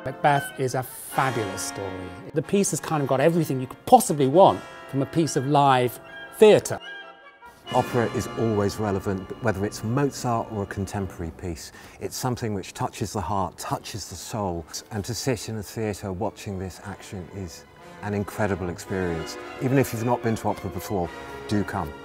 Macbeth is a fabulous story. The piece has kind of got everything you could possibly want from a piece of live theatre. Opera is always relevant, whether it's Mozart or a contemporary piece. It's something which touches the heart, touches the soul. And to sit in a theatre watching this action is an incredible experience. Even if you've not been to opera before, do come.